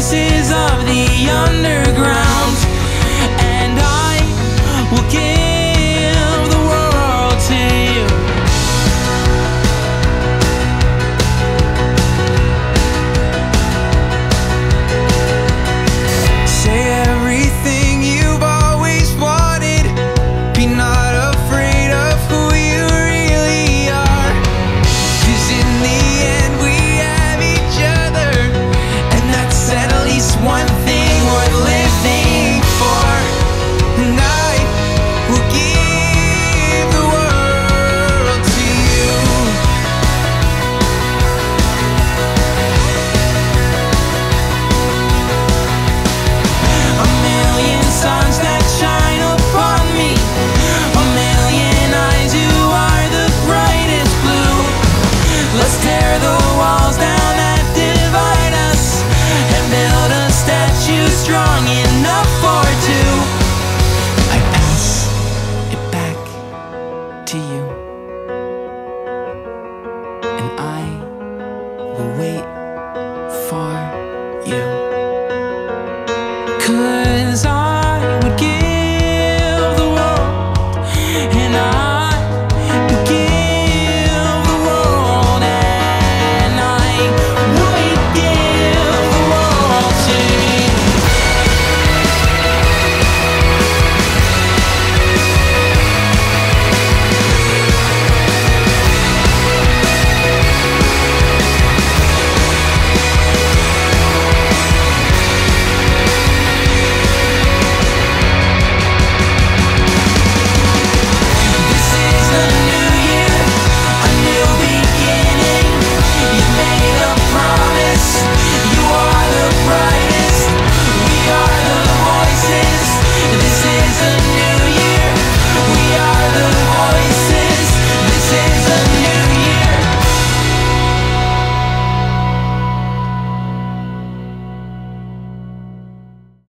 voices of the underground, and I will give the world to you. Say everything you've always wanted. Be not afraid of who you really are, 'cause in the end we have each other, and that's at least one thing worth living for. And I will give the world to you. A million suns that shine upon me, a million eyes who are the brightest blue. Let's tear the walls down that divide us and build a statue strong enough for two. I pass it back to you.